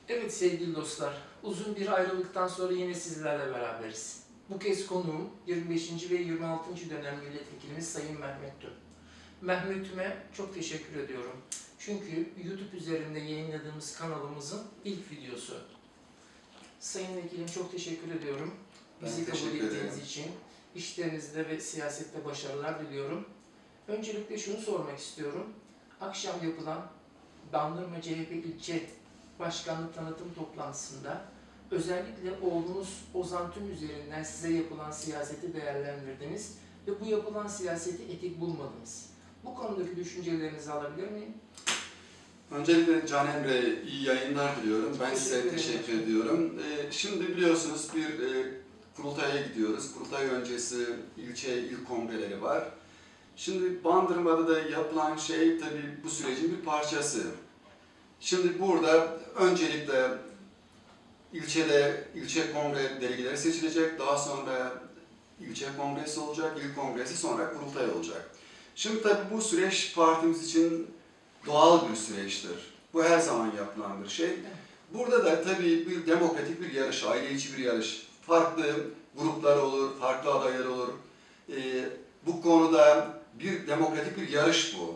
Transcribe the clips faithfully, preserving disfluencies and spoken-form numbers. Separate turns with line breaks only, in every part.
Evet sevgili dostlar, uzun bir ayrılıktan sonra yine sizlerle beraberiz. Bu kez konuğum yirmi beşinci ve yirmi altıncı dönem milletvekilimiz Sayın Mehmet Tüm. Mehmet Tüm'e çok teşekkür ediyorum. Çünkü YouTube üzerinde yayınladığımız kanalımızın ilk videosu. Sayın Vekilim çok teşekkür ediyorum. Bizi kabul ettiğiniz için. İşlerinizde ve siyasette başarılar diliyorum. Öncelikle şunu sormak istiyorum. Akşam yapılan Bandırma C H P ilçe başkanlık tanıtım toplantısında özellikle oğlunuz Ozan Tüm üzerinden size yapılan siyaseti değerlendirdiniz ve bu yapılan siyaseti etik bulmadınız. Bu konudaki düşüncelerinizi alabilir miyim?
Öncelikle Can Emre'ye iyi yayınlar diliyorum. Ben
Teşekkür
size
ederim.
teşekkür ediyorum. Ee, şimdi biliyorsunuz bir e, kurultaya gidiyoruz. Kurultay öncesi ilçe il kongreleri var. Şimdi Bandırma'da da yapılan şey tabii bu sürecin bir parçası. Şimdi burada öncelikle ilçede ilçe kongre delegeleri seçilecek. Daha sonra ilçe kongresi olacak, il kongresi, sonra kurultay olacak. Şimdi tabii bu süreç partimiz için doğal bir süreçtir. Bu her zaman yapılan bir şey. Burada da tabii bir demokratik bir yarış, aile içi bir yarış. Farklı gruplar olur, farklı adaylar olur. Ee, bu konuda bir demokratik bir yarış bu.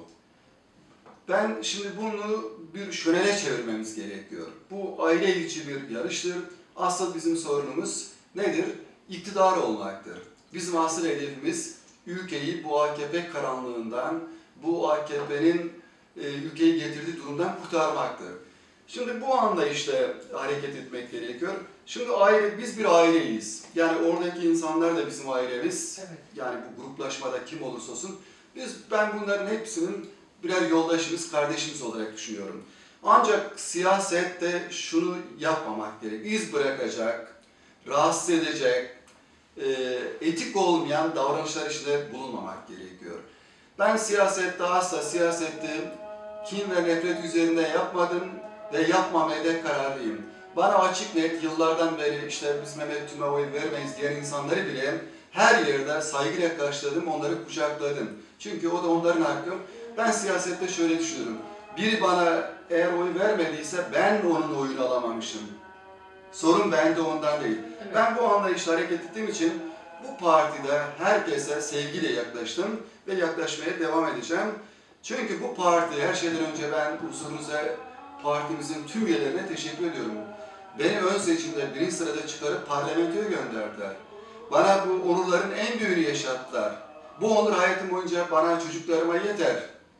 Ben şimdi bunu bir şölene çevirmemiz gerekiyor. Bu aile içi bir yarıştır. Asıl bizim sorunumuz nedir? İktidar olmaktır. Bizim asıl hedefimiz ülkeyi bu A K P karanlığından, bu A K P'nin e, ülkeyi getirdiği durumdan kurtarmaktır. Şimdi bu anlayışla hareket etmek gerekiyor. Şimdi aile, biz bir aileyiz. Yani oradaki insanlar da bizim ailemiz.
Evet.
Yani bu gruplaşmada kim olursa olsun. Biz, ben bunların hepsinin birer yoldaşımız, kardeşimiz olarak düşünüyorum. Ancak siyasette şunu yapmamak gerek. İz bırakacak, rahatsız edecek, e, etik olmayan davranışlar içinde bulunmamak gerekiyor. Ben siyasette asla siyasette kin ve nefret üzerinde yapmadım ve yapmamaya da kararlıyım. Bana açık net yıllardan beri işte biz Mehmet Tüm'e oy vermeyiz diyen insanları bile her yerde saygıyla karşıladım, onları kucakladım. Çünkü o da onların hakkı. Ben siyasette şöyle düşünüyorum. Biri bana eğer oy vermediyse ben onun oyunu alamamışım. Sorun bende, ondan değil.
Evet.
Ben bu anlayışla hareket ettiğim için bu partide herkese sevgiyle yaklaştım ve yaklaşmaya devam edeceğim. Çünkü bu parti, her şeyden önce ben huzurunuza partimizin tüm üyelerine teşekkür ediyorum. Beni ön seçimde birinci sırada çıkarıp parlamentoya gönderdiler. Bana bu onurların en büyüğünü yaşattılar. Bu onur hayatım boyunca bana, çocuklarıma yeter.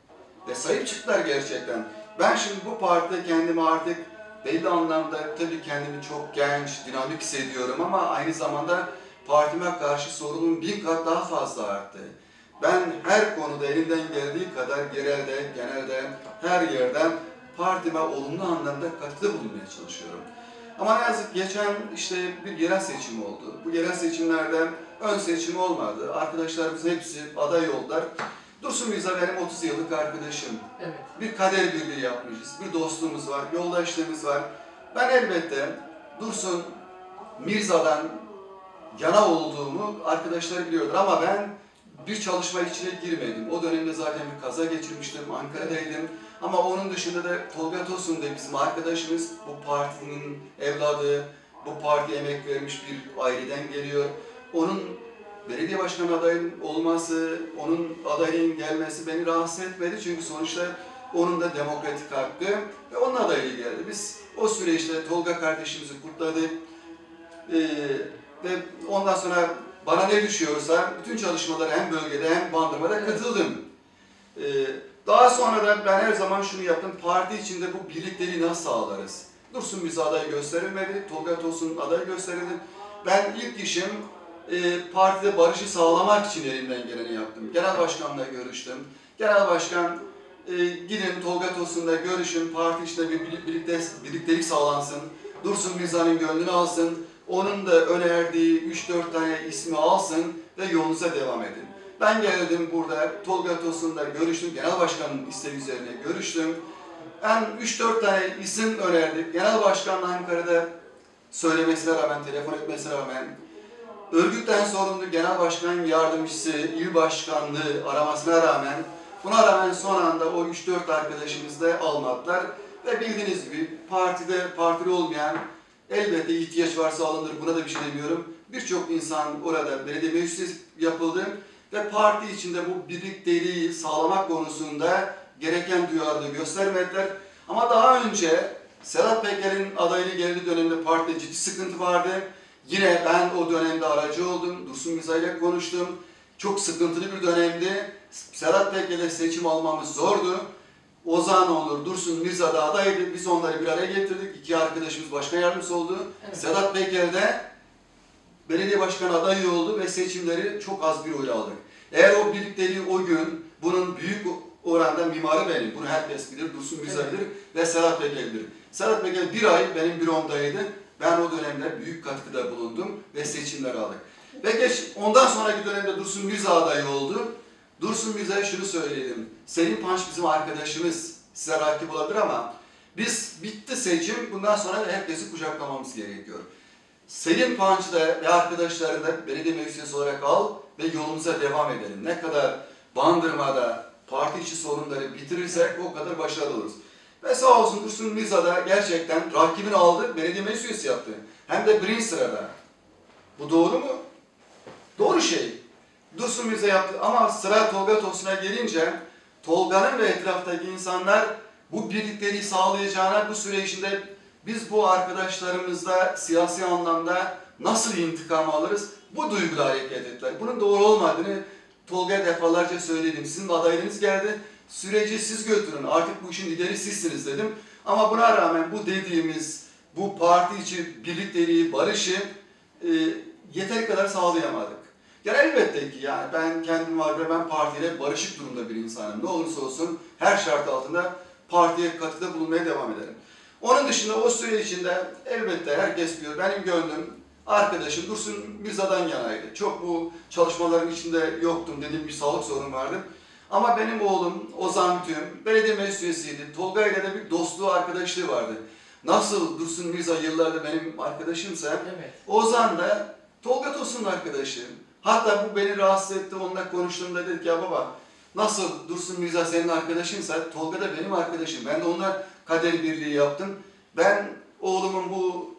Ve sahip çıktılar gerçekten. Ben şimdi bu partide kendimi artık belli anlamda tabii kendimi çok genç, dinamik hissediyorum ama aynı zamanda partime karşı sorunum bin kat daha fazla arttı. Ben her konuda elimden geldiği kadar yerelde, genelde, her yerden partime olumlu anlamda katkıda bulunmaya çalışıyorum. Ama ne yazık geçen işte bir yerel seçim oldu. Bu yerel seçimlerde ön seçim olmadı. Arkadaşlarımız hepsi aday oldular. Dursun Mirza benim otuz yıllık arkadaşım.
Evet.
Bir kader birliği yapmışız, bir dostluğumuz var, yoldaşlığımız var. Ben elbette Dursun Mirza'dan yana olduğumu arkadaşlar biliyordur ama ben bir çalışma içine girmedim. O dönemde zaten bir kaza geçirmiştim, Ankara'daydım. Ama onun dışında da Tolga Tosun da bizim arkadaşımız, bu partinin evladı, bu partiye emek vermiş bir aileden geliyor. Onun belediye başkanı adayının olması, onun adayının gelmesi beni rahatsız etmedi. Çünkü sonuçta onun da demokratik hakkı ve onun adaylığı geldi. Biz o süreçte Tolga kardeşimizi kutladık. Ee, ve ondan sonra bana ne düşüyorsa bütün çalışmalara hem bölgede hem Bandırma'da katıldım. Ee, daha sonra da ben her zaman şunu yaptım, parti içinde bu birlikteliği nasıl sağlarız? Dursun Mirza aday gösterilmedi, Tolga Tosun aday gösterildi. Ben ilk işim e, partide barışı sağlamak için elimden geleni yaptım. Genel başkanla görüştüm. Genel başkan e, gidin Tolga Tosun'la görüşün, parti içinde bir birlikte, birliktelik sağlansın. Dursun Mirza'nın gönlünü alsın. Onun da önerdiği üç dört tane ismi alsın ve yolunuza devam edin. Ben geldim burada Tolga Tosun'la görüştüm. Genel başkanın isteği üzerine görüştüm. Ben üç dört tane isim önerdik. Genel başkanla Ankara'da söylemesine rağmen, telefon etmesine rağmen, örgütten sorumlu genel başkan yardımcısı, il başkanlığı aramasına rağmen, buna rağmen son anda o üç dört arkadaşımızı da almadılar. Ve bildiğiniz gibi partide partili olmayan elbette ihtiyaç varsa alınır. Buna da bir şey demiyorum. Birçok insan orada belediye meclisi yapıldı ve parti içinde bu birlikteliği sağlamak konusunda gereken duyarlılığı göstermediler. Ama daha önce Sedat Peker'in adaylığı geldiği dönemde partide ciddi sıkıntı vardı. Yine ben o dönemde aracı oldum. Dursun Mirza ile konuştum. Çok sıkıntılı bir dönemdi. Sedat Peker'le seçim almamız zordu. Ozan olur, Dursun Mirza da adaydı. Biz onları bir araya getirdik. İki arkadaşımız başkan yardımcısı oldu.
Evet.
Sedat Peker de belediye başkanı adayı oldu ve seçimleri çok az bir oy aldık. Eğer o birlikteliği o gün, bunun büyük oranda mimarı benim. Bunu herkes bilir, Dursun Mirza
Evet.
bilir ve Sedat Peker bilir. Sedat Peker bir ay benim büromdaydı. Ben o dönemde büyük katkıda bulundum ve seçimler aldık. Ve geç, ondan sonraki dönemde Dursun Mirza adayı oldu. Dursun Mirza'ya şunu söyleyelim. Selim Panç bizim arkadaşımız. Size rakip olabilir ama biz bitti seçim. Bundan sonra herkesi kucaklamamız gerekiyor. Selim Panç'ı da ve arkadaşlarını da belediye meclisi olarak al ve yolumuza devam edelim. Ne kadar Bandırma'da parti içi sorunları bitirirsek o kadar başarılı oluruz. Ve sağ olsun Dursun Mirza da gerçekten rakibini aldı, belediye meclis üyesi yaptı. Hem de birinci sırada. Bu doğru mu? Doğru şey. Dursun Mirza yaptı ama sıra Tolga Tosun'a gelince Tolga'nın ve etraftaki insanlar bu birlikteliği sağlayacağına bu süre içinde biz bu arkadaşlarımızla siyasi anlamda nasıl intikam alırız? Bu duyguyla hareket ettiler. Bunun doğru olmadığını Tolga'ya defalarca söyledim. Sizin adaylığınız geldi. Süreci siz götürün. Artık bu işin lideri sizsiniz dedim. Ama buna rağmen bu dediğimiz bu parti içi birlikteliği, barışı e, yeteri kadar sağlayamadık. Yani elbette ki yani ben kendim var ve ben partiyle barışık durumda bir insanım. Ne olursa olsun her şart altında partiye katkıda bulunmaya devam ederim. Onun dışında o süre içinde elbette herkes biliyor. Benim gönlüm arkadaşım Dursun Mirza'dan yanaydı. Çok bu çalışmaların içinde yoktum, dediğim bir sağlık sorunu vardı. Ama benim oğlum Ozan Tüm belediye meclis üyesiydi. Tolga ile de bir dostluğu, arkadaşlığı vardı. Nasıl Dursun Mirza yıllardır benim arkadaşımsa,
Evet.
Ozan da Tolga Tosun'un arkadaşı. Hatta bu beni rahatsız etti, onunla konuştuğumda dedik ya baba, nasıl Dursun Mirza senin arkadaşınsa Tolga da benim arkadaşım. Ben de onunla kader birliği yaptım. Ben oğlumun bu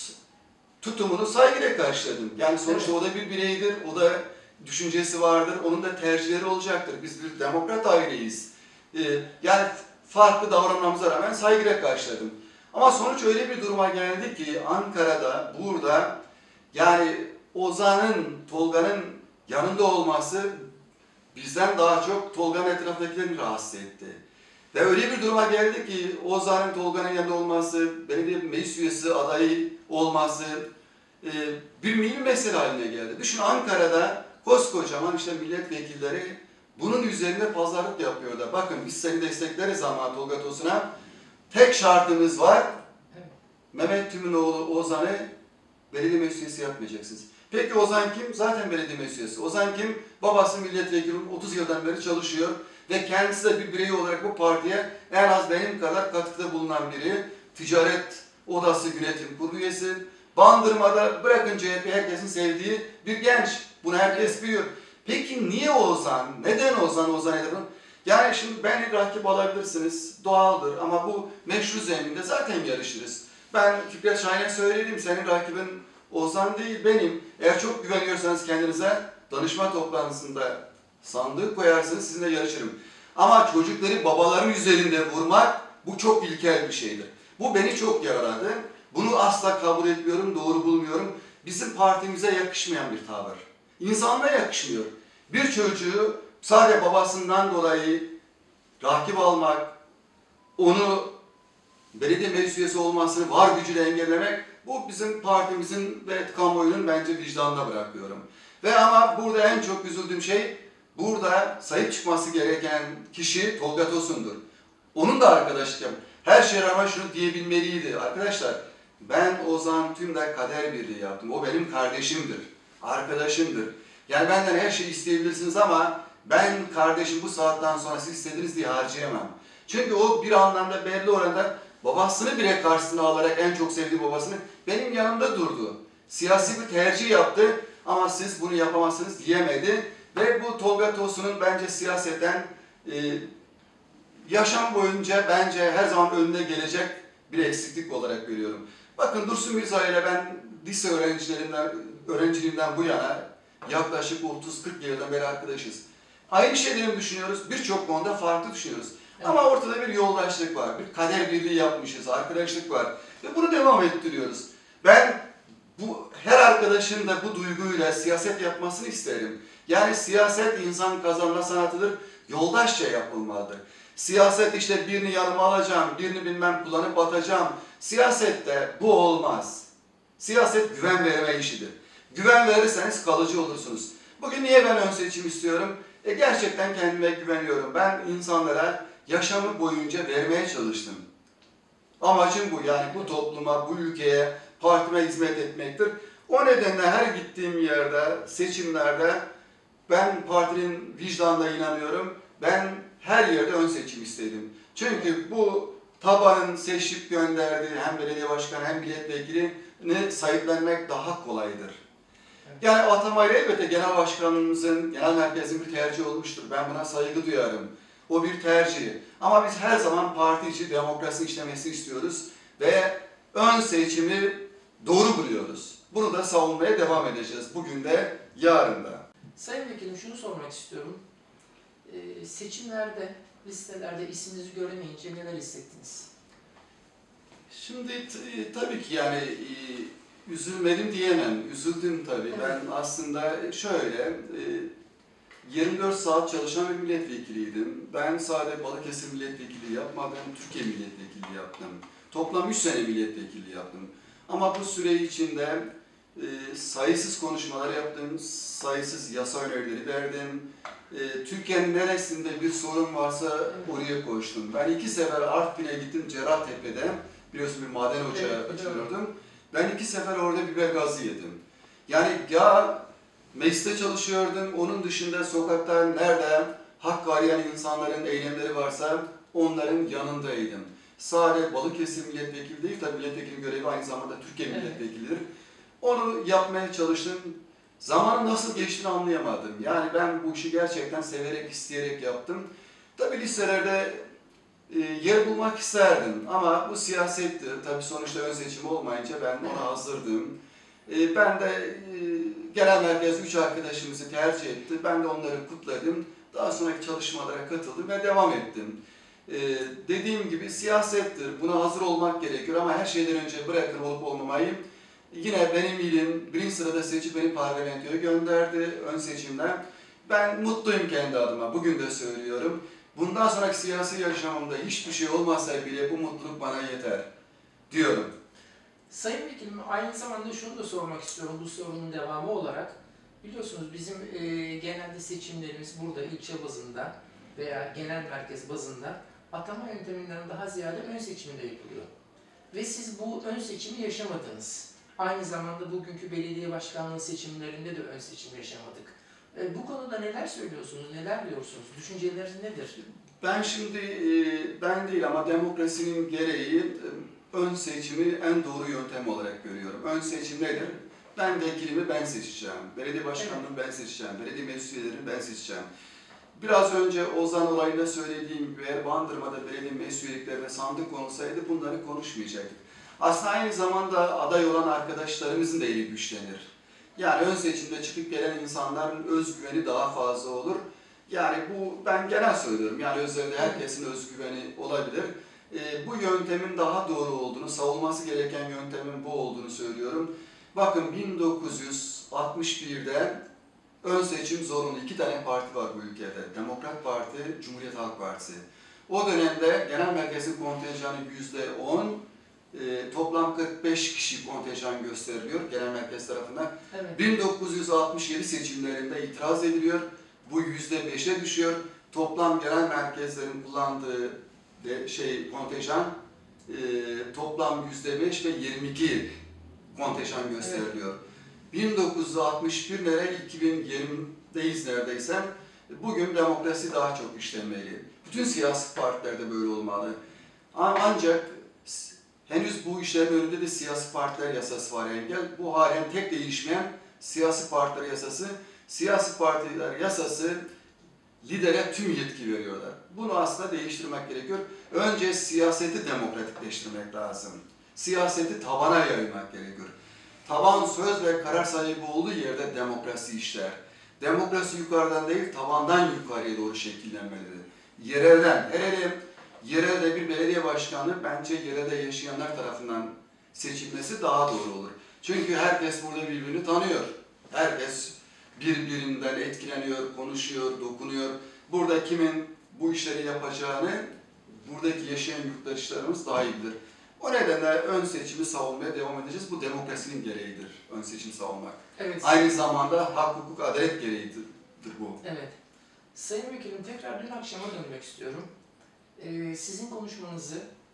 tutumunu saygıyla karşıladım. Yani sonuçta
Evet.
o da bir bireydir, o da düşüncesi vardır, onun da tercihleri olacaktır. Biz bir demokrat aileyiz. Ee, yani farklı davranmamıza rağmen saygıyla karşıladım. Ama sonuç öyle bir duruma geldi ki Ankara'da, burada yani Ozan'ın, Tolga'nın yanında olması bizden daha çok Tolga'nın etrafındakilerini rahatsız etti. Ve öyle bir duruma geldi ki Ozan'ın, Tolga'nın yanında olması, belediye meclis üyesi adayı olması e, bir mühim mesele haline geldi. Düşün Ankara'da koskocaman işte milletvekilleri bunun üzerinde pazarlık yapıyor da. Bakın biz seni destekleriz ama Tolga Tosun'a tek şartımız var.
Evet.
Mehmet Tüm'ün oğlu Ozan'ı belediye meclis üyesi yapmayacaksınız. Peki Ozan kim? Zaten belediye meclis üyesi. Ozan kim? Babası milletvekili, otuz yıldan beri çalışıyor ve kendisi de bir birey olarak bu partiye en az benim kadar katkıda bulunan biri. Ticaret Odası Yönetim Kurulu üyesi. Bandırma'da bırakın C H P herkesin sevdiği bir genç. Bunu herkes biliyor. Peki niye Ozan? Neden Ozan? Ozan edin? Yani şimdi beni rakip alabilirsiniz. Doğaldır ama bu meşru zeminde zaten yarışırız. Ben Fikret Şahin'e söyledim. Senin rakibin Ozan değil benim. Eğer çok güveniyorsanız kendinize danışma toplantısında sandık koyarsınız, sizinle yarışırım. Ama çocukları babaların üzerinde vurmak bu çok ilkel bir şeydir. Bu beni çok yaraladı. Bunu asla kabul etmiyorum, doğru bulmuyorum. Bizim partimize yakışmayan bir tavır. İnsanlara yakışmıyor. Bir çocuğu sadece babasından dolayı rakip almak, onu belediye meclis üyesi olmasını var gücüyle engellemek, bu bizim partimizin ve kamuoyunun bence vicdanına bırakıyorum. Ve ama burada en çok üzüldüğüm şey, burada sahip çıkması gereken kişi Tolga Tosun'dur. Onun da arkadaşlık yapıyor. Her şeye rağmen şunu diyebilmeliydi. Arkadaşlar ben Ozan Tüm'le kader birliği yaptım. O benim kardeşimdir, arkadaşımdır. Yani benden her şeyi isteyebilirsiniz ama ben kardeşim bu saatten sonra siz istediniz diye harcayamam. Çünkü o bir anlamda belli oranda babasını bile karşısına alarak en çok sevdiği babasını benim yanımda durdu. Siyasi bir tercih yaptı ama siz bunu yapamazsınız diyemedi. Ve bu Tolga Tosun'un bence siyaseten e, yaşam boyunca bence her zaman önüne gelecek bir eksiklik olarak görüyorum. Bakın Dursun Mirza ile ben lise öğrencilerinden, öğrenciliğimden bu yana yaklaşık otuz kırk yıldan beri arkadaşız. Aynı şeyleri mi düşünüyoruz? Birçok konuda farklı düşünüyoruz. Evet. Ama ortada bir yoldaşlık var, bir kader birliği yapmışız, arkadaşlık var ve bunu devam ettiriyoruz. Ben bu her arkadaşın da bu duyguyla siyaset yapmasını isterim. Yani siyaset insan kazanma sanatıdır, yoldaşça yapılmalıdır. Siyaset işte birini yanıma alacağım, birini bilmem kullanıp atacağım. Siyasette bu olmaz. Siyaset güven verme işidir. Güven verirseniz kalıcı olursunuz. Bugün niye ben ön seçim istiyorum? E gerçekten kendime güveniyorum. Ben insanlara yaşamı boyunca vermeye çalıştım. Amacım bu, yani bu topluma, bu ülkeye, partime hizmet etmektir. O nedenle her gittiğim yerde, seçimlerde ben partinin vicdanına inanıyorum. Ben her yerde ön seçim istedim. Çünkü bu tabanın seçip gönderdiği hem belediye başkanı hem milletvekilini sahiplenmek daha kolaydır. Yani atamayla elbette genel başkanımızın, genel merkezin bir tercih olmuştur. Ben buna saygı duyarım. O bir tercih. Ama biz her zaman parti içi demokrasi işlemesini istiyoruz ve ön seçimi doğru buluyoruz. Bunu da savunmaya devam edeceğiz. Bugün de, yarın da.
Sayın Vekilim, şunu sormak istiyorum. Ee, seçimlerde, listelerde isminizi göremeyince neler hissettiniz?
Şimdi tabii ki yani e, üzülmedim diyemem. Üzüldüm tabii. Evet. Ben aslında şöyle, e, yirmi dört saat çalışan bir milletvekiliydim. Ben sadece Balıkesir milletvekili yapmadım, Türkiye milletvekili yaptım. Toplam üç sene milletvekili yaptım. Ama bu süre içinde e, sayısız konuşmalar yaptım, sayısız yasa önerileri verdim. E, Türkiye'nin neresinde bir sorun varsa oraya koştum. Ben iki sefer Artvin'e gittim, Cerrahtepe'de. Biliyorsun bir maden ocağı evet, açıyordum. Ben iki sefer orada biber gazı yedim. Yani ya mecliste çalışıyordum, onun dışında sokakta nerede hak arayan insanların eylemleri varsa onların yanındaydım. Sadece Balıkesir milletvekili değil, tabii milletvekilinin görevi aynı zamanda Türkiye evet. milletvekilidir. Onu yapmaya çalıştım. Zamanın nasıl geçtiğini anlayamadım. Yani ben bu işi gerçekten severek, isteyerek yaptım. Tabii listelerde e, yer bulmak isterdim ama bu siyasetti. Tabii sonuçta ön seçim olmayınca ben ona hazırdım. E, ben de e, genel merkez üç arkadaşımızı tercih etti. Ben de onları kutladım. Daha sonraki çalışmalara katıldım ve devam ettim. Ee, dediğim gibi siyasettir, buna hazır olmak gerekiyor ama her şeyden önce bırakın olup olmamayı. Yine benim ilim birinci sırada seçip beni parlamentoya gönderdi ön seçimden. Ben mutluyum kendi adıma, bugün de söylüyorum. Bundan sonraki siyasi yaşamımda hiçbir şey olmasa bile bu mutluluk bana yeter diyorum.
Sayın Vekilim, aynı zamanda şunu da sormak istiyorum bu sorunun devamı olarak. Biliyorsunuz bizim e, genelde seçimlerimiz burada ilçe bazında veya genel merkez bazında atama yönteminden daha ziyade ön seçimde yapılıyor. Ve siz bu ön seçimi yaşamadınız. Aynı zamanda bugünkü belediye başkanlığı seçimlerinde de ön seçim yaşamadık. E, bu konuda neler söylüyorsunuz, neler diyorsunuz? Düşünceleriniz nedir?
Ben şimdi, e, ben değil ama demokrasinin gereği e, ön seçimi en doğru yöntem olarak görüyorum. Ön seçim nedir? Ben vekilimi ben seçeceğim, belediye başkanlığını evet. ben seçeceğim, belediye meclis üyelerini ben seçeceğim. Biraz önce Ozan olayında söylediğim gibi eğer Bandırma'da belediye meclis üyeliklerine sandık konulsaydı bunları konuşmayacaktık. Aslında aynı zamanda aday olan arkadaşlarımızın da eli güçlenir. Yani ön seçimde çıkıp gelen insanların özgüveni daha fazla olur. Yani bu ben genel söylüyorum. Yani özellikle herkesin özgüveni olabilir. E, bu yöntemin daha doğru olduğunu, savunması gereken yöntemin bu olduğunu söylüyorum. Bakın bin dokuz yüz altmış bir'de ön seçim zorunlu. İki tane parti var bu ülkede. Demokrat Parti, Cumhuriyet Halk Partisi. O dönemde genel merkezin kontenjanı yüzde on, e, toplam kırk beş kişi kontenjan gösteriliyor genel merkez tarafından. Evet. bin dokuz yüz altmış yedi seçimlerinde itiraz ediliyor. Bu yüzde beş'e düşüyor. Toplam genel merkezlerin kullandığı de, şey kontenjan e, toplam yüzde beş ve yirmi iki kontenjan gösteriliyor. Evet. bin dokuz yüz altmış bir nere iki bin yirmi'deyiz neredeyse. Bugün demokrasi daha çok işlemeli. Bütün siyasi partilerde böyle olmalı. Ancak henüz bu işlerin önünde de siyasi partiler yasası var engel. Bu halen tek değişmeyen siyasi partiler yasası. Siyasi partiler yasası lidere tüm yetki veriyorlar. Bunu aslında değiştirmek gerekiyor. Önce siyaseti demokratikleştirmek lazım. Siyaseti tabana yaymak gerekiyor. Taban söz ve karar sahibi olduğu yerde demokrasi işler. Demokrasi yukarıdan değil, tabandan yukarıya doğru şekillenmelidir. Yerelden, hele yerelde bir belediye başkanı bence yerelde yaşayanlar tarafından seçilmesi daha doğru olur. Çünkü herkes burada birbirini tanıyor. Herkes birbirinden etkileniyor, konuşuyor, dokunuyor. Burada kimin bu işleri yapacağını buradaki yaşayan yurttaşlarımız daha iyi bilir. O nedenle ön seçimi savunmaya devam edeceğiz. Bu demokrasinin gereğidir, ön seçim savunmak.
Evet.
Aynı zamanda hak, hukuk, adalet gereğidir bu.
Evet. Sayın Vekilim, tekrar dün akşama dönmek istiyorum. Ee, sizin konuşmanızı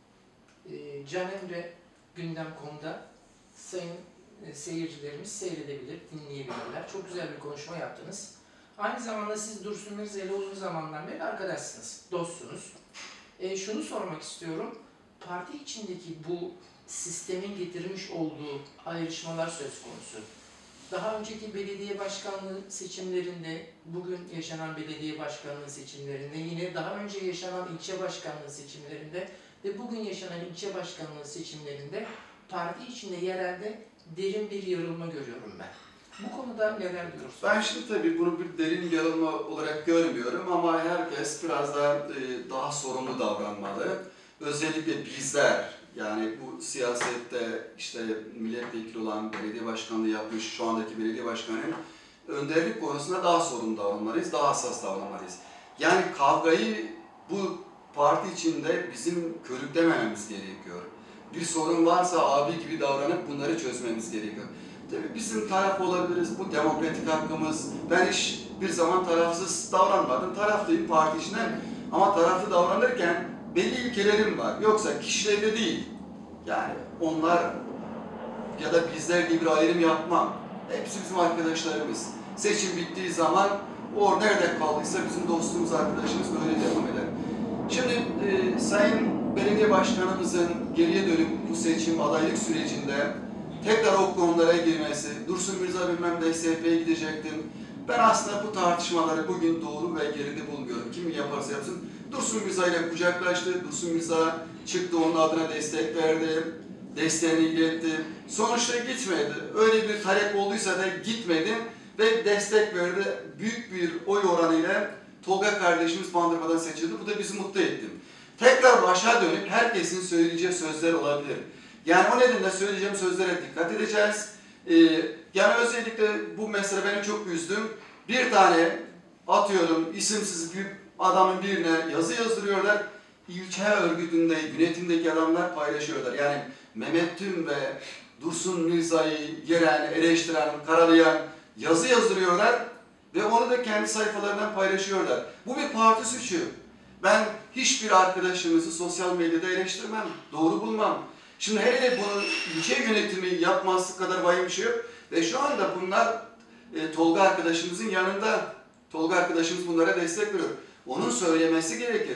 e, Can Emre gündem nokta com'da sayın e, seyircilerimiz seyredebilir, dinleyebilirler. Çok güzel bir konuşma yaptınız. Aynı zamanda siz Dursun Mirza ile uzun zamandan beri arkadaşsınız, dostsunuz. E, şunu sormak istiyorum. Parti içindeki bu sistemin getirmiş olduğu ayrışmalar söz konusu. Daha önceki belediye başkanlığı seçimlerinde, bugün yaşanan belediye başkanlığı seçimlerinde, yine daha önce yaşanan ilçe başkanlığı seçimlerinde ve bugün yaşanan ilçe başkanlığı seçimlerinde parti içinde yerelde derin bir yarılma görüyorum ben. Bu konuda neler diyorsunuz?
Ben şimdi tabii bunu bir derin yarılma olarak görmüyorum ama herkes biraz daha, e, daha sorumlu davranmalı. Özellikle bizler, yani bu siyasette işte milletvekili olan, belediye başkanlığı yapmış şu andaki belediye başkanının önderlik konusunda daha sorumlu davranmalıyız, daha hassas davranmalıyız. Yani kavgayı bu parti içinde bizim körüklemememiz gerekiyor. Bir sorun varsa abi gibi davranıp bunları çözmemiz gerekiyor. Tabii bizim taraf olabiliriz, bu demokratik hakkımız. Ben hiç bir zaman tarafsız davranmadım, taraflıyım parti içinden. Ama taraflı davranırken belli ilkelerim var. Yoksa kişilerle değil. Yani onlar ya da bizler gibi bir ayrım yapmam. Hepsi bizim arkadaşlarımız. Seçim bittiği zaman o nerede kaldıysa bizim dostumuz, arkadaşımız böyle devam eder. Şimdi e, Sayın Belediye Başkanımızın geriye dönüp bu seçim adaylık sürecinde tekrar o konulara girmesi, Dursun Mirza bilmem D S P'ye gidecektim. Ben aslında bu tartışmaları bugün doğru ve geride bulmuyorum. Kim yaparsa yapsın. Dursun Mirza ile kucaklaştı. Dursun Mirza çıktı, onun adına destek verdi. Desteğini iletti. Sonuçta gitmedi. Öyle bir talep olduysa da gitmedi ve destek verdi. Büyük bir oy oranıyla Tolga kardeşimiz Bandırma'dan seçildi. Bu da bizi mutlu etti. Tekrar başa dönüp herkesin söyleyeceği sözler olabilir. Yani o nedenle söyleyeceğim sözlere dikkat edeceğiz. Ee, yani özellikle bu mesele beni çok üzdü. Bir tane atıyorum isimsiz bir adamın birine yazı yazdırıyorlar. İlçe örgütünde, yönetimdeki adamlar paylaşıyorlar. Yani Mehmet Tüm ve Dursun Mirza'yı gelen, eleştiren, karalayan yazı yazdırıyorlar ve onu da kendi sayfalarından paylaşıyorlar. Bu bir parti suçu. Ben hiçbir arkadaşımızı sosyal medyada eleştirmem, doğru bulmam. Şimdi hele bunu ilçe yönetimi yapması kadar vahim bir şey yok. Ve şu anda bunlar e, Tolga arkadaşımızın yanında. Tolga arkadaşımız bunlara destek veriyor. Onun söylemesi gerekir.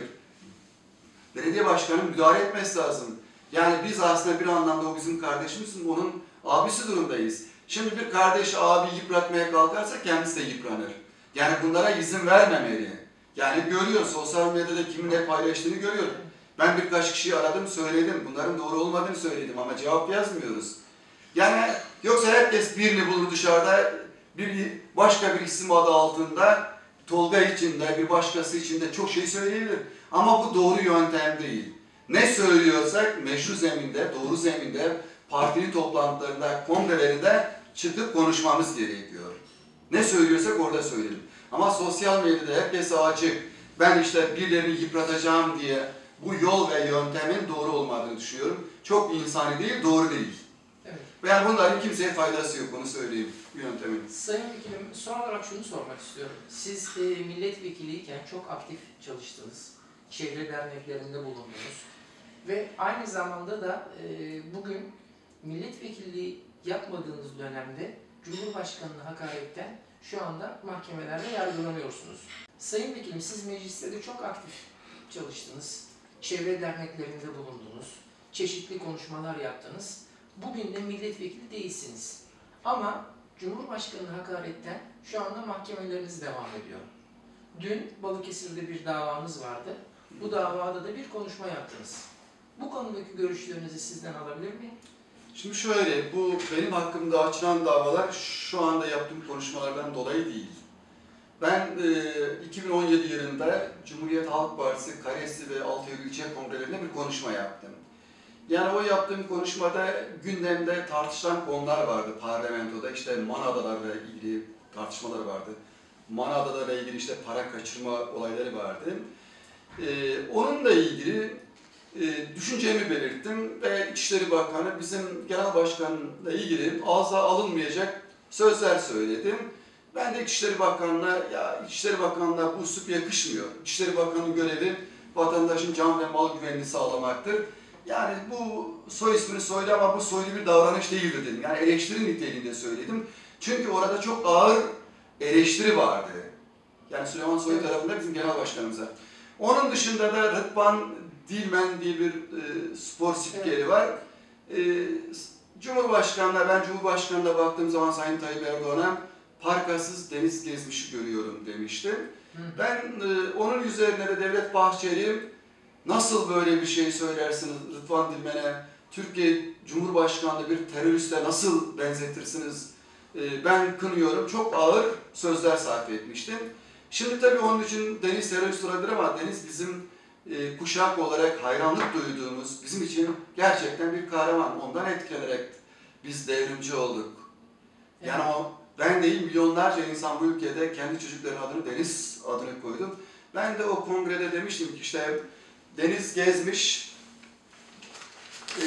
Belediye başkanı müdahale etmesi lazım. Yani biz aslında bir anlamda o bizim kardeşimiz, onun abisi durumdayız. Şimdi bir kardeş abi yıpratmaya kalkarsa kendisi de yıpranır. Yani bunlara izin vermemeli. Yani görüyor, sosyal medyada kimin ne paylaştığını görüyor. Ben birkaç kişiyi aradım, söyledim. Bunların doğru olmadığını söyledim ama cevap yazmıyoruz. Yani yoksa herkes birini bulur dışarıda, bir başka bir isim adı altında, Tolga için de bir başkası için de çok şey söyleyebilir. Ama bu doğru yöntem değil. Ne söylüyorsak meşru zeminde, doğru zeminde, partinin toplantılarında, kongrelerinde çıkıp konuşmamız gerekiyor. Ne söylüyorsak orada söyleyelim. Ama sosyal medyada herkese açık, ben işte birilerini yıpratacağım diye bu yol ve yöntemin doğru olmadığını düşünüyorum. Çok insani değil, doğru değil.
Evet.
Yani bunların kimseye faydası yok, onu söyleyeyim bu yöntemin.
Sayın Vekilim, son olarak şunu sormak istiyorum. Siz e, milletvekiliyken çok aktif çalıştınız. Çevre derneklerinde bulundunuz. Ve aynı zamanda da e, bugün milletvekilliği yapmadığınız dönemde Cumhurbaşkanı'na hakaretten şu anda mahkemelerde yargılanıyorsunuz. Sayın Vekilim, siz mecliste de çok aktif çalıştınız. Çevre derneklerinde bulundunuz. Çeşitli konuşmalar yaptınız. Bugün de milletvekili değilsiniz. Ama Cumhurbaşkanı'na hakaretten şu anda mahkemeleriniz devam ediyor. Dün Balıkesir'de bir davamız vardı. Bu davada da bir konuşma yaptınız. Bu konudaki görüşlerinizi sizden alabilir miyim?
Şimdi şöyle, bu benim hakkımda açılan davalar şu anda yaptığım konuşmalardan dolayı değil. Ben e, iki bin on yedi yılında Cumhuriyet Halk Partisi Karesli ve Altıyoğlu ilçe kongrelerinde bir konuşma yaptım. Yani o yaptığım konuşmada gündemde tartışılan konular vardı parlamentoda. İşte Manadalarla ilgili tartışmalar vardı. Manadalarla ilgili işte para kaçırma olayları vardı. Ee, onunla ilgili e, düşüncemi belirttim ve İçişleri Bakanı bizim Genel Başkan'la ilgili ağza alınmayacak sözler söyledim. Ben de İçişleri Bakanı'na, ya İçişleri Bakanı'na bu üslup yakışmıyor. İçişleri Bakanı'nın görevi vatandaşın can ve mal güvenliğini sağlamaktır. Yani bu soy ismini söyledi ama bu soylu bir davranış değildir dedim. Yani eleştiri niteliğinde söyledim. Çünkü orada çok ağır eleştiri vardı. Yani Süleyman Soylu tarafında bizim genel başkanımıza. Onun dışında da Rıdvan Dilmen diye bir e, spor spikeri evet. var. E, Cumhurbaşkanı'na, ben Cumhurbaşkanı'na baktığım zaman Sayın Tayyip Erdoğan'a parkasız deniz gezmişi görüyorum demişti. Hı. Ben e, onun üzerine de Devlet Bahçeli nasıl böyle bir şey söylersiniz Rıdvan Dilmen'e, Türkiye Cumhurbaşkanı'nı bir teröriste nasıl benzetirsiniz, e, ben kınıyorum, çok ağır sözler sarf etmiştim. Şimdi tabii onun için Deniz terörist olabilir ama Deniz bizim e, kuşak olarak hayranlık duyduğumuz, bizim için gerçekten bir kahraman. Ondan etkilenerek biz devrimci olduk. Yani evet. o ben değil milyonlarca insan bu ülkede kendi çocuklarının adını Deniz adını koydum. Ben de o kongrede demiştim ki işte Deniz gezmiş, e,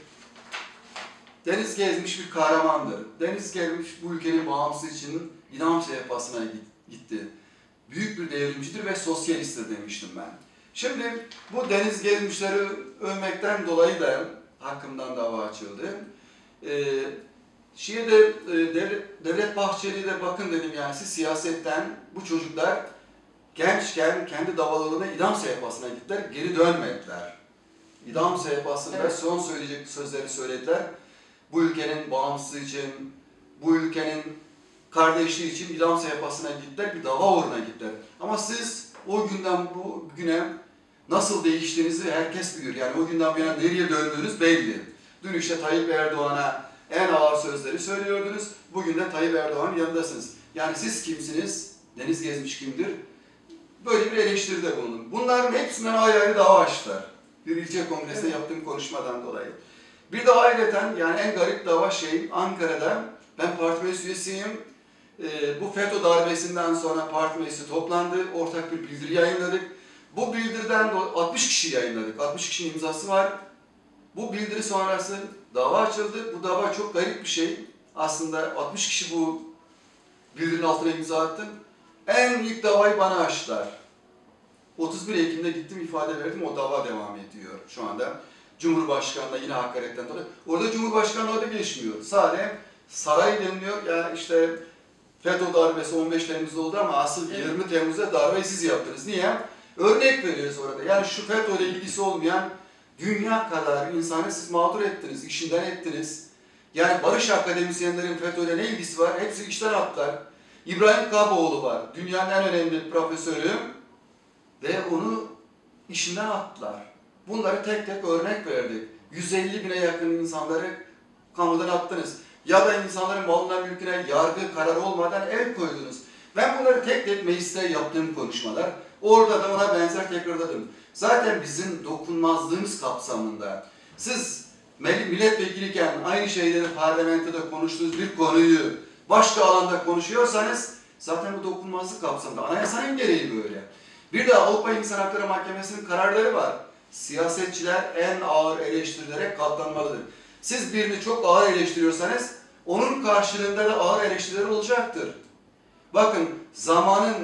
Deniz gezmiş bir kahramandır. Deniz gelmiş bu ülkenin bağımsızlığı için idam sehpasına gitti. Büyük bir devrimcidir ve sosyalisttir demiştim ben. Şimdi bu Deniz gezmişleri övmekten dolayı da hakkımdan dava açıldı. Ee, şeye de e, Devlet, Devlet Bahçeli'ye de bakın dedim yani siz siyasetten bu çocuklar gençken kendi davalarına idam sehpasına gittiler, geri dönmediler. İdam sehpasında evet. son söyleyecek sözleri söylediler. Bu ülkenin bağımsızlığı için, bu ülkenin kardeşliği için idam sehpasına gittiler, bir dava uğruna gittiler. Ama siz o günden bu güne nasıl değiştiğinizi herkes biliyor. Yani o günden bu yana nereye döndüğünüz belli. Dün işte Tayyip Erdoğan'a en ağır sözleri söylüyordunuz. Bugün de Tayyip Erdoğan'ın yanındasınız. Yani siz kimsiniz? Deniz gezmiş kimdir? Böyle bir eleştiride bulundum. Bunların hepsinden ayrı ayrı dava açtılar. Bir ilçe kongresinde evet. yaptığım konuşmadan dolayı. Bir de ayrıca yani en garip dava şey Ankara'da ben parti meclis üyesiyim. Ee, bu FETÖ darbesinden sonra parti meclisi toplandı. Ortak bir bildiri yayınladık. Bu bildiriden altmış kişi yayınladık. altmış kişinin imzası var. Bu bildiri sonrası dava açıldı. Bu dava çok garip bir şey. Aslında altmış kişi bu bildirinin altına imza attı. En ilk davayı bana açtılar. otuz bir Ekim'de gittim ifade verdim. O dava devam ediyor şu anda. Cumhurbaşkanı'na yine hakaretten dolayı. Orada Cumhurbaşkanı adı geçmiyor. Sadece saray deniliyor. Yani işte FETÖ darbesi on beş Temmuz'da oldu ama asıl evet. yirmi Temmuz'da darbeyi siz yaptınız. Niye? Örnek veriyoruz orada. Yani şu FETÖ ile ilgisi olmayan dünya kadar insanı siz mağdur ettiniz, işinden ettiniz. Yani barış akademisyenlerin FETÖ ile ne ilgisi var? Hepsi işten attılar. İbrahim Kaboğlu var. Dünyanın en önemli profesörü ve onu işinden attılar. Bunları tek tek örnek verdik. yüz elli bine yakın insanları kamudan attınız. Ya da insanların malına mülküne yargı kararı olmadan el koydunuz. Ben bunları tek tek mecliste yaptığım konuşmalar. Orada da ona benzer tekrarladım. Zaten bizim dokunmazlığımız kapsamında siz milletvekiliyken aynı şeyleri parlamentoda konuştuğunuz bir konuyu başka alanda konuşuyorsanız zaten bu dokunmazlık kapsamında. Anayasanın gereği böyle. Bir de Avrupa İnsan Hakları Mahkemesi'nin kararları var. Siyasetçiler en ağır eleştirilere katlanmalıdır. Siz birini çok ağır eleştiriyorsanız onun karşılığında da ağır eleştiriler olacaktır. Bakın zamanın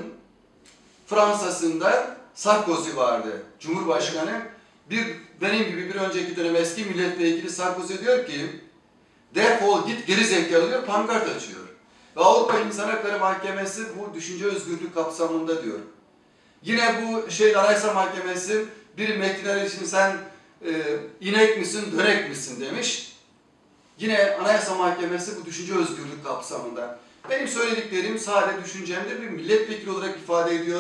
Fransa'sında Sarkozy vardı. Cumhurbaşkanı bir benim gibi bir önceki dönem eski milletvekili Sarkozy diyor ki defol git geri zekalı diyor, pankart açıyor. Ve Avrupa İnsan Hakları Mahkemesi bu düşünce özgürlüğü kapsamında diyor. Yine bu şey Anayasa Mahkemesi bir metinler için sen e, inek misin, dönek misin demiş. Yine Anayasa Mahkemesi bu düşünce özgürlüğü kapsamında. Benim söylediklerim sadece düşüncemde bir milletvekili olarak ifade ediyorum.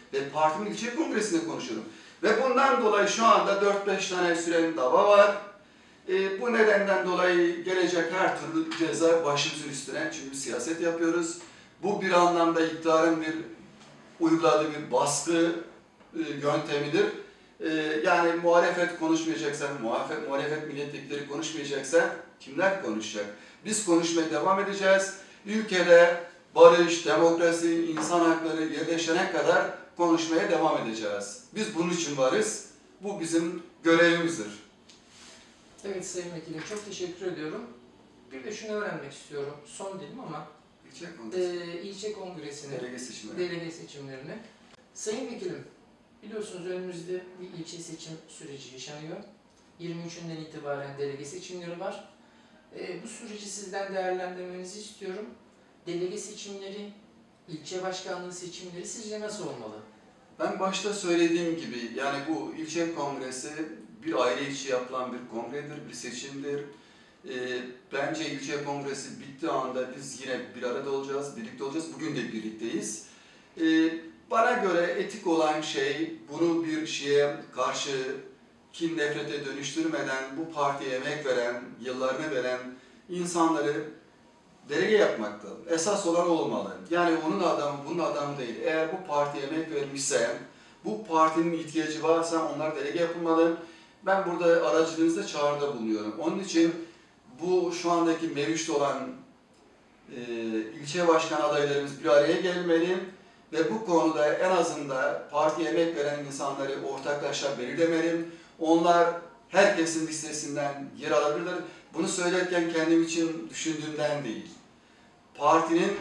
ve partimin ilçe kongresinde konuşuyorum. Ve bundan dolayı şu anda dört beş tane süren dava var. E, bu nedenden dolayı gelecek her türlü ceza başımızın üstüne, çünkü siyaset yapıyoruz. Bu bir anlamda iktidarın bir uyguladığı bir baskı e, yöntemidir. E, yani muhalefet konuşmayacaksa, muhalefet, muhalefet milletvekilleri konuşmayacaksa kimler konuşacak? Biz konuşmaya devam edeceğiz. Ülkede barış, demokrasi, insan hakları yerleşene kadar konuşmaya devam edeceğiz. Biz bunun için varız. Bu bizim görevimizdir.
Evet Sayın Vekilim, çok teşekkür ediyorum. Bir de şunu öğrenmek istiyorum. Son dilim ama
İlçe kongresi,
e, ilçe kongresine,
delege seçimleri.
delege seçimlerine. Sayın Vekilim, biliyorsunuz önümüzde bir ilçe seçim süreci yaşanıyor. yirmi üçünden itibaren delege seçimleri var. E, bu süreci sizden değerlendirmenizi istiyorum. Delege seçimleri, ilçe başkanlığı seçimleri sizce nasıl olmalı?
Ben başta söylediğim gibi, yani bu ilçe kongresi bir aile içi yapılan bir kongredir, bir seçimdir. E, bence ilçe kongresi bittiği anda biz yine bir arada olacağız, birlikte olacağız. Bugün de birlikteyiz. E, bana göre etik olan şey, bunu bir şeye karşı kin nefrete dönüştürmeden bu partiye emek veren, yıllarını veren insanları delege yapmakta. Esas olan olmalı. Yani onun adamı, bunun adamı değil. Eğer bu partiye emek vermişse, bu partinin ihtiyacı varsa onlar delege yapılmalı. Ben burada aracılığınızda çağrıda bulunuyorum. Onun için bu şu andaki mevcut olan e, ilçe başkan adaylarımız bir araya gelmeli ve bu konuda en azından partiye emek veren insanları ortaklaşa belirlemeli. Onlar herkesin listesinden yer alabilirler. Bunu söylerken kendim için düşündüğümden değil. Partinin,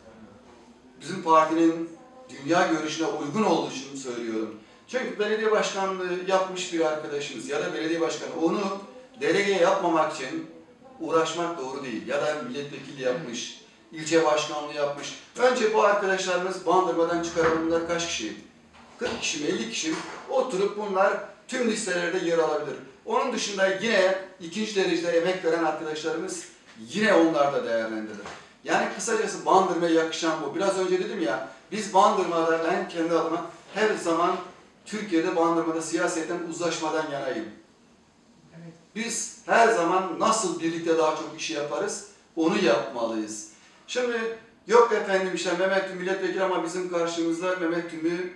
bizim partinin dünya görüşüne uygun olduğu için söylüyorum. Çünkü belediye başkanlığı yapmış bir arkadaşımız ya da belediye başkanı onu delege yapmamak için uğraşmak doğru değil. Ya da milletvekili yapmış, ilçe başkanlığı yapmış. Önce bu arkadaşlarımız Bandırma'dan çıkaralım, bunlar kaç kişi? kırk kişi mi, elli kişi mi? Oturup bunlar tüm listelerde yer alabilir. Onun dışında yine ikinci derecede emek veren arkadaşlarımız yine onlar da değerlendirilir. Yani kısacası Bandırma'ya yakışan bu. Biraz önce dedim ya, biz Bandırma'da, ben kendi adıma her zaman Türkiye'de Bandırma'da siyasetten uzlaşmadan yanayım.
Evet.
Biz her zaman nasıl birlikte daha çok işi yaparız, onu yapmalıyız. Şimdi yok efendim işte Mehmet Tüm milletvekili ama bizim karşımızda Mehmet Tüm'ü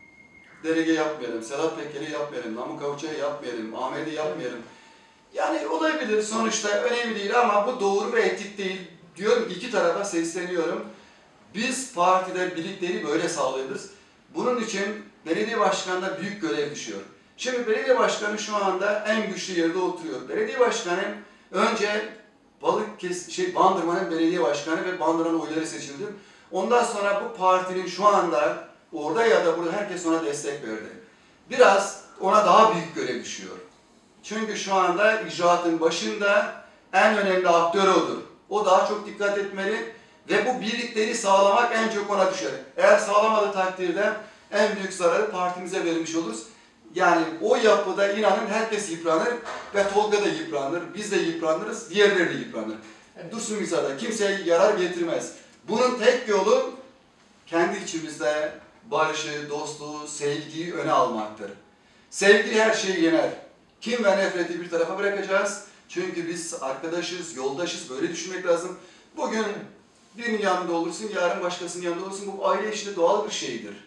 delege yapmayalım, Sedat Peker'i yapmayalım, Namık Avuçay'ı yapmayalım, Ahmet'i yapmayalım. Yani olabilir sonuçta, önemli değil ama bu doğru ve etik değil. Diyorum ki iki tarafa sesleniyorum. Biz partide birlikteliği böyle sağlayabiliriz. Bunun için belediye başkanına büyük görev düşüyor. Şimdi belediye başkanı şu anda en güçlü yerde oturuyor. Belediye başkanı önce Balıkesir, şey, Bandırma'nın belediye başkanı ve Bandırma'nın oyları seçildi. Ondan sonra bu partinin şu anda orada ya da burada herkes ona destek verdi. Biraz ona daha büyük görev düşüyor. Çünkü şu anda icraatın başında en önemli aktör odur. O daha çok dikkat etmeli ve bu birlikteliği sağlamak en çok ona düşer. Eğer sağlamadığı takdirde en büyük zararı partimize vermiş oluruz. Yani o yapıda inanın herkes yıpranır ve Tolga da yıpranır, biz de yıpranırız, diğerleri de yıpranır.
Evet.
Dursun Misa'da kimseye yarar getirmez. Bunun tek yolu kendi içimizde barışı, dostluğu, sevgiyi öne almaktır. Sevgi her şeyi yener. Kin ve nefreti bir tarafa bırakacağız. Çünkü biz arkadaşız, yoldaşız, böyle düşünmek lazım. Bugün birinin yanında olursun, yarın başkasının yanında olursun. Bu aile içinde doğal bir şeydir.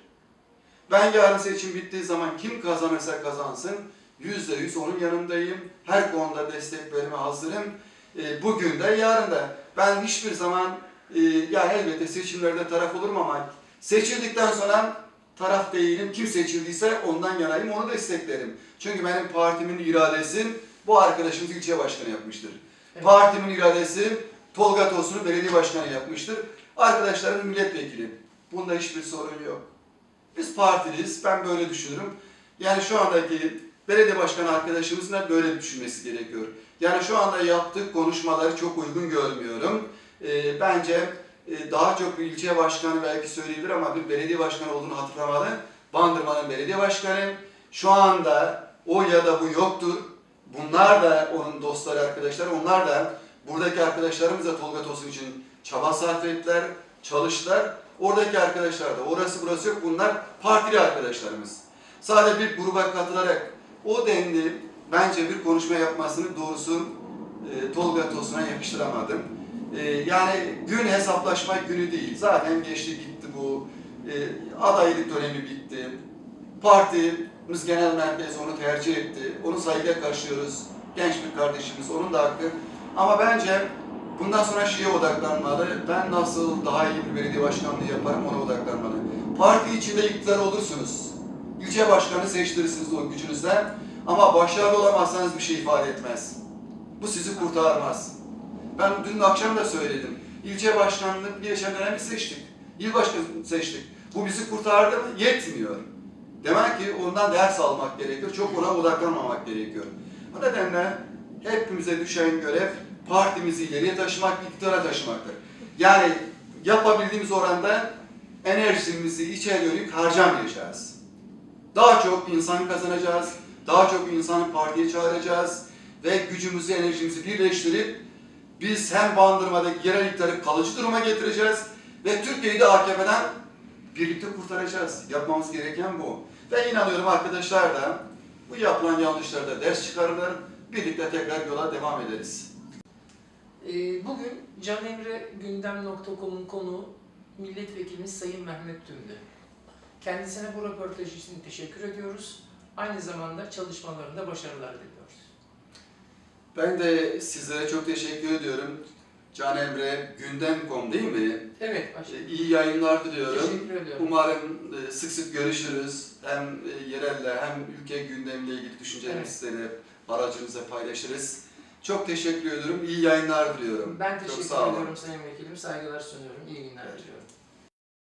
Ben yarın seçim bittiği zaman kim kazanırsa kazansın, yüzde yüz onun yanındayım. Her konuda destek vermeye hazırım. E, bugün de yarın da. Ben hiçbir zaman, e, ya elbette seçimlerde taraf olurum ama seçildikten sonra taraf değilim. Kim seçildiyse ondan yanayım, onu desteklerim. Çünkü benim partimin iradesi bu arkadaşımız ilçe başkanı yapmıştır. Evet. Partimin iradesi Tolga Tosun'u belediye başkanı yapmıştır. Arkadaşlarım milletvekili. Bunda hiçbir sorun yok. Biz partiliyiz, ben böyle düşünürüm. Yani şu andaki belediye başkanı arkadaşımızın da böyle düşünmesi gerekiyor. Yani şu anda yaptığı konuşmaları çok uygun görmüyorum. E, bence e, daha çok bir ilçe başkanı belki söyleyebilir ama bir belediye başkanı olduğunu hatırlamalı. Bandırma'nın belediye başkanı. Şu anda o ya da bu yoktur. Bunlar da onun dostları, arkadaşları, onlar da buradaki arkadaşlarımız da Tolga Tosun için çaba sarf ettiler, çalıştılar. Oradaki arkadaşlar da, orası burası yok, bunlar partili arkadaşlarımız. Sadece bir gruba katılarak o denli bence bir konuşma yapmasını doğrusu e, Tolga Tosun'a yakıştıramadım. E, yani gün hesaplaşma günü değil. Zaten geçti gitti bu. E, adaylık dönemi bitti. Partimiz genel merkez onu tercih etti. Onu saygıyla karşılıyoruz. Genç bir kardeşimiz, onun da hakkı. Ama bence bundan sonra şeye odaklanmalı. Ben nasıl daha iyi bir belediye başkanlığı yaparım ona odaklanmalı. Parti içinde iktidar olursunuz. İlçe başkanı seçtirirsiniz o gücünüzden. Ama başarılı olamazsanız bir şey ifade etmez. Bu sizi kurtarmaz. Ben dün akşam da söyledim. İlçe başkanlığı bir yaşam dönemi seçtik. İl başkanı seçtik. Bu bizi kurtardı mı? Yetmiyor. Demek ki ondan ders almak gerekiyor. Çok ona odaklanmamak gerekiyor. O nedenle hepimize düşen görev partimizi ileriye taşımak, iktidara taşımaktır. Yani yapabildiğimiz oranda enerjimizi içe dönük harcamayacağız. Daha çok insan kazanacağız, daha çok insanı partiye çağıracağız ve gücümüzü, enerjimizi birleştirip biz hem Bandırma'daki yerel iktidarı kalıcı duruma getireceğiz ve Türkiye'yi de A K P'den birlikte kurtaracağız. Yapmamız gereken bu. Ve inanıyorum arkadaşlar da bu yapılan yanlışlarda ders çıkarırlar, birlikte tekrar yola devam ederiz.
Bugün canemre gündem nokta com'un konuğu milletvekilimiz Sayın Mehmet Tüm'dü. Kendisine bu röportaj için teşekkür ediyoruz. Aynı zamanda çalışmalarında başarılar diliyoruz.
Ben de sizlere çok teşekkür ediyorum. Can Emre, gündem nokta com değil mi?
Evet, başlayalım.
İyi yayınlar diliyorum.
Teşekkür ediyorum.
Umarım sık sık görüşürüz. Hem yerelle hem ülke gündemiyle ilgili düşüncelerimizi evet. aracınızla paylaşırız. Çok teşekkür ediyorum. İyi yayınlar diliyorum.
Ben teşekkür
Çok sağ olun.
ediyorum Sayın Vekilim. Saygılar sunuyorum. İyi günler diliyorum.